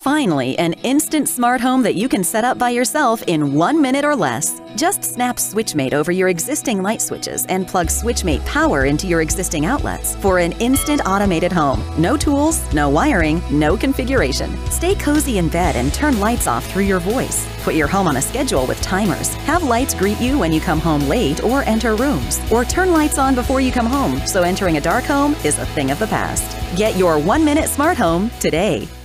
Finally, an instant smart home that you can set up by yourself in 1 minute or less. Just snap Switchmate over your existing light switches and plug Switchmate Power into your existing outlets for an instant automated home. No tools, no wiring, no configuration. Stay cozy in bed and turn lights off through your voice. Put your home on a schedule with timers. Have lights greet you when you come home late or enter rooms. Or turn lights on before you come home, so entering a dark home is a thing of the past. Get your 1 minute smart home today.